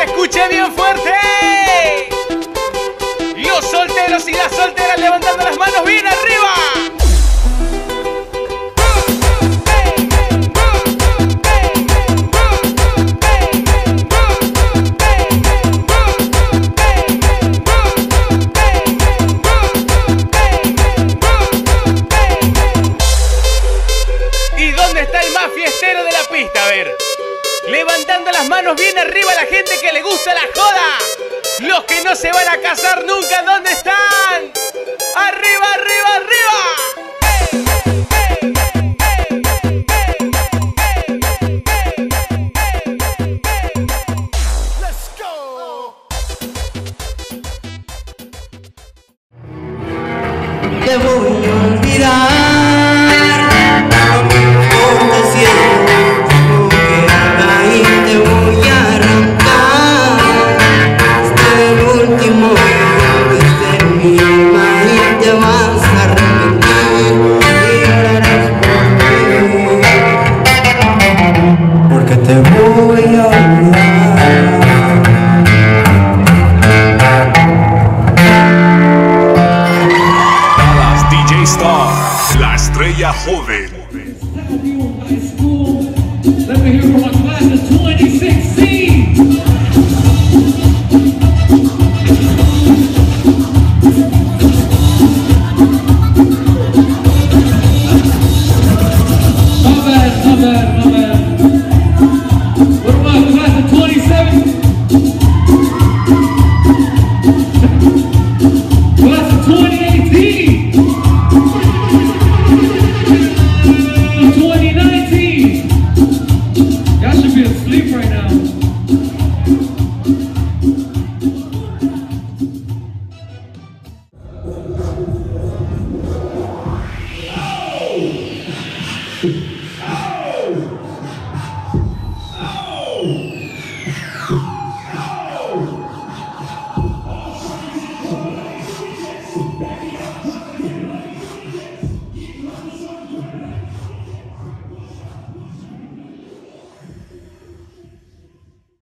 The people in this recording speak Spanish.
escuche bien fuerte. Los solteros y las solteras levantando las manos bien arriba. ¿Y dónde está el más fiestero de la pista? A ver. Levantando las manos bien arriba a la gente que le gusta la joda. Los que no se van a casar nunca, ¿dónde están? ¡Arriba, arriba, arriba! Let's go. Te voy a olvidar. La estrella joven. Let me hear from our class of 2016.